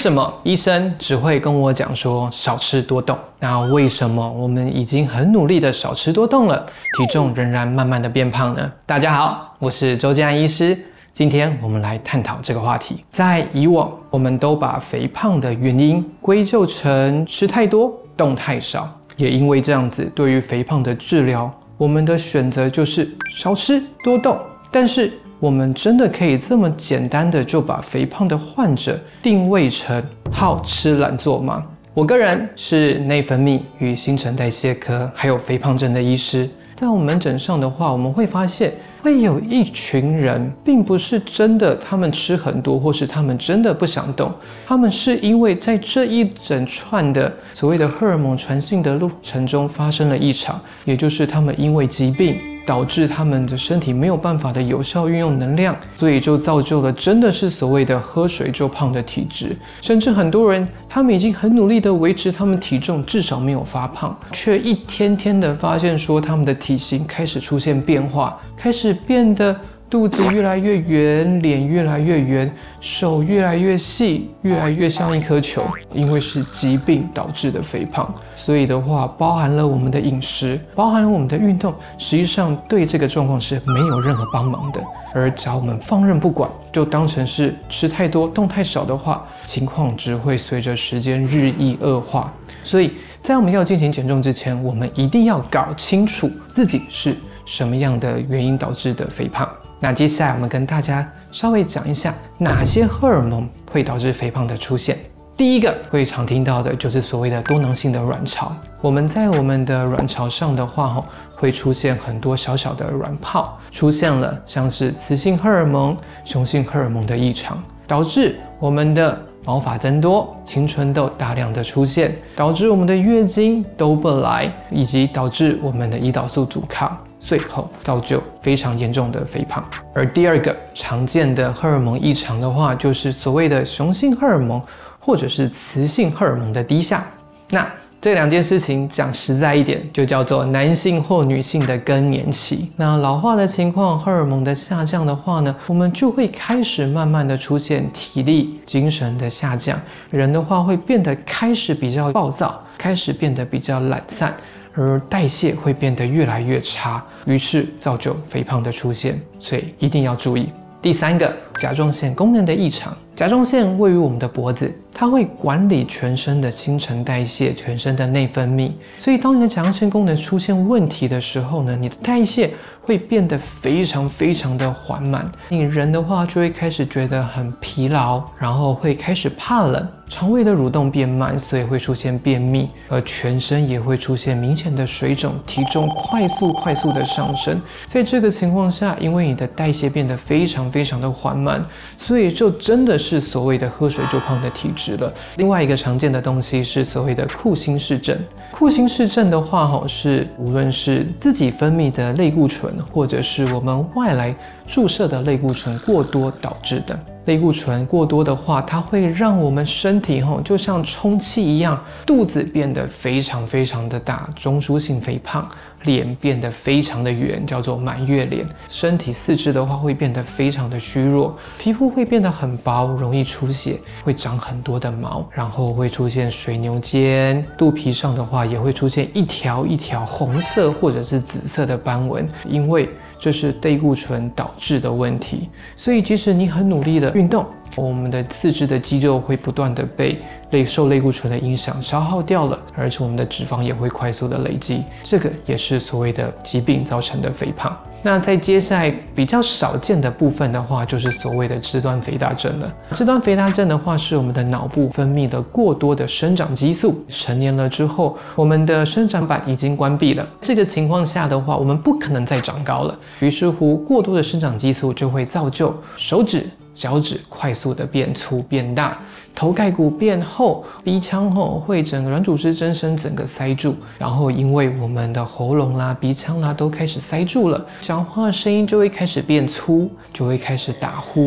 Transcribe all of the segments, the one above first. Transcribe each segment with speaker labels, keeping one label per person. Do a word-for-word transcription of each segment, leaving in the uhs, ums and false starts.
Speaker 1: 什么医生只会跟我讲说少吃多动？那为什么我们已经很努力的少吃多动了，体重仍然慢慢的变胖呢？大家好，我是周建安医师。今天我们来探讨这个话题。在以往，我们都把肥胖的原因归咎成吃太多、动太少，也因为这样子，对于肥胖的治疗，我们的选择就是少吃多动。但是，我们真的可以这么简单的就把肥胖的患者定位成好吃懒做吗？我个人是内分泌与新陈代谢科还有肥胖症的医师。在我们门诊上的话，我们会发现会有一群人，并不是真的他们吃很多，或是他们真的不想动，他们是因为在这一整串的所谓的荷尔蒙传讯的路程中发生了异常，也就是他们因为疾病导致他们的身体没有办法的有效运用能量，所以就造就了真的是所谓的喝水就胖的体质。甚至很多人他们已经很努力的维持他们体重，至少没有发胖，却一天天的发现说他们的体型开始出现变化，开始变得肚子越来越圆，脸越来越圆，手越来越细，越来越像一颗球。因为是疾病导致的肥胖，所以的话，包含了我们的饮食，包含了我们的运动，实际上对这个状况是没有任何帮忙的。而只要我们放任不管，就当成是吃太多、动太少的话，情况只会随着时间日益恶化。所以在我们要进行减重之前，我们一定要搞清楚自己是什么样的原因导致的肥胖。那接下来我们跟大家稍微讲一下哪些荷尔蒙会导致肥胖的出现。第一个会常听到的就是所谓的多囊性的卵巢。我们在我们的卵巢上的话，会出现很多小小的卵泡，出现了像是雌性荷尔蒙、雄性荷尔蒙的异常，导致我们的毛发增多，青春痘大量的出现，导致我们的月经都不来，以及导致我们的胰岛素阻抗，最后造就非常严重的肥胖。而第二个常见的荷尔蒙异常的话，就是所谓的雄性荷尔蒙或者是雌性荷尔蒙的低下。那这两件事情讲实在一点，就叫做男性或女性的更年期。那老化的情况，荷尔蒙的下降的话呢，我们就会开始慢慢的出现体力、精神的下降，人的话会变得开始比较暴躁，开始变得比较懒散，而代谢会变得越来越差，于是造就肥胖的出现，所以一定要注意。第三个，甲状腺功能的异常。甲状腺位于我们的脖子，它会管理全身的新陈代谢、全身的内分泌。所以当你的甲状腺功能出现问题的时候呢，你的代谢会变得非常非常的缓慢，你人的话就会开始觉得很疲劳，然后会开始怕冷，肠胃的蠕动变慢，所以会出现便秘，而全身也会出现明显的水肿，体重快速快速的上升。在这个情况下，因为你的代谢变得非常非常的缓慢，所以就真的是所谓的喝水就胖的体质了。另外一个常见的东西是所谓的库欣氏症。库欣氏症的话，是无论是自己分泌的类固醇，或者是我们外来注射的类固醇过多导致的。类固醇过多的话，它会让我们身体就像充气一样，肚子变得非常非常的大，中枢性肥胖，脸变得非常的圆，叫做满月脸。身体四肢的话会变得非常的虚弱，皮肤会变得很薄，容易出血，会长很多的毛，然后会出现水牛肩，肚皮上的话也会出现一条一条红色或者是紫色的斑纹，因为这是类固醇导致的问题。所以即使你很努力的运动，我们的四肢的肌肉会不断的被类受类固醇的影响消耗掉了，而且我们的脂肪也会快速的累积，这个也是所谓的疾病造成的肥胖。那在接下来比较少见的部分的话，就是所谓的肢端肥大症了。肢端肥大症的话，是我们的脑部分泌了过多的生长激素，成年了之后，我们的生长板已经关闭了。这个情况下的话，我们不可能再长高了，于是乎，过多的生长激素就会造就手指、脚趾快速的变粗变大，头盖骨变厚，鼻腔后会整个软组织增生，整个塞住，然后因为我们的喉咙啦、鼻腔啦都开始塞住了，讲话的声音就会开始变粗，就会开始打呼，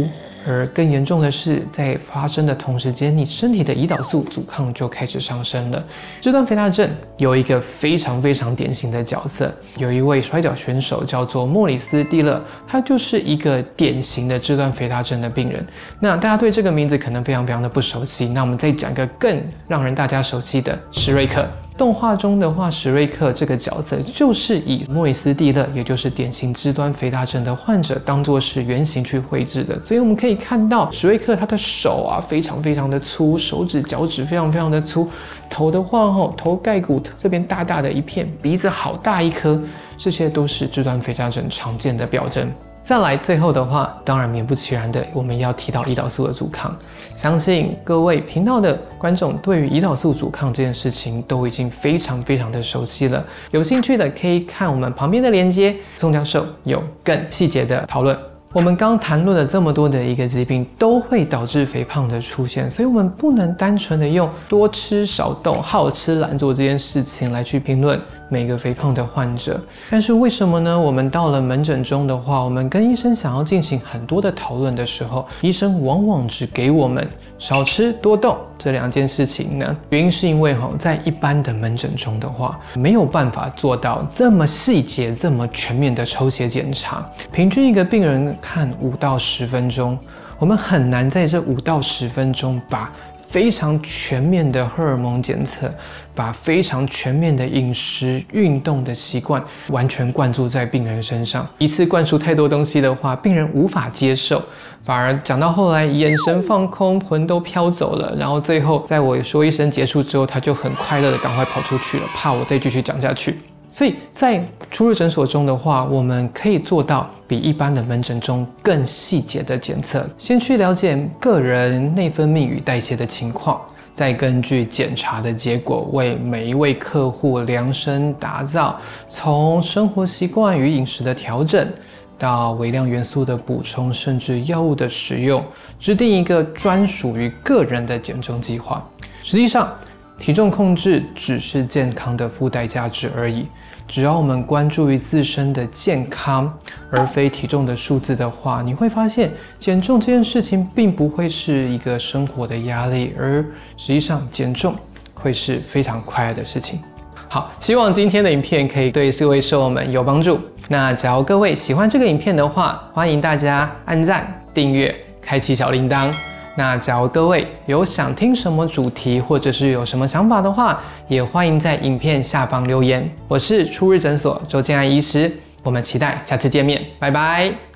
Speaker 1: 而更严重的是，在发生的同时间，你身体的胰岛素阻抗就开始上升了。肢端肥大症有一个非常非常典型的角色，有一位摔跤选手叫做莫里斯·蒂勒，他就是一个典型的肢端肥大症的病人。那大家对这个名字可能非常非常的不熟悉，那我们再讲一个更让人大家熟悉的史瑞克。动画中的话，史瑞克这个角色就是以莫里斯·蒂勒，也就是典型肢端肥大症的患者，当作是原型去绘制的。所以我们可以看到，史瑞克他的手啊，非常非常的粗，手指、脚趾非常非常的粗。头的话，吼，头盖骨这边大大的一片，鼻子好大一颗，这些都是肢端肥大症常见的表征。再来，最后的话，当然免不其然的，我们要提到胰岛素的阻抗。相信各位频道的观众对于胰岛素阻抗这件事情都已经非常非常的熟悉了。有兴趣的可以看我们旁边的连结，宋教授有更细节的讨论。我们刚谈论了这么多的一个疾病都会导致肥胖的出现，所以我们不能单纯的用多吃少动、好吃懒做这件事情来去评论每个肥胖的患者。但是为什么呢？我们到了门诊中的话，我们跟医生想要进行很多的讨论的时候，医生往往只给我们少吃多动这两件事情呢？原因是因为哈，在一般的门诊中的话，没有办法做到这么细节、这么全面的抽血检查。平均一个病人看五到十分钟，我们很难在这五到十分钟把非常全面的荷尔蒙检测，把非常全面的饮食、运动的习惯完全灌注在病人身上。一次灌输太多东西的话，病人无法接受，反而讲到后来眼神放空，魂都飘走了。然后最后在我说一声结束之后，他就很快乐的赶快跑出去了，怕我再继续讲下去。所以在初日诊所中的话，我们可以做到比一般的门诊中更细节的检测，先去了解个人内分泌与代谢的情况，再根据检查的结果为每一位客户量身打造，从生活习惯与饮食的调整到微量元素的补充，甚至药物的使用，制定一个专属于个人的减重计划。实际上，体重控制只是健康的附带价值而已。只要我们关注于自身的健康，而非体重的数字的话，你会发现减重这件事情并不会是一个生活的压力，而实际上减重会是非常快乐的事情。好，希望今天的影片可以对各位受友们有帮助。那假如各位喜欢这个影片的话，欢迎大家按赞、订阅、开启小铃铛。那假如各位有想听什么主题，或者是有什么想法的话，也欢迎在影片下方留言。我是初日诊所周建安医师，我们期待下次见面，拜拜。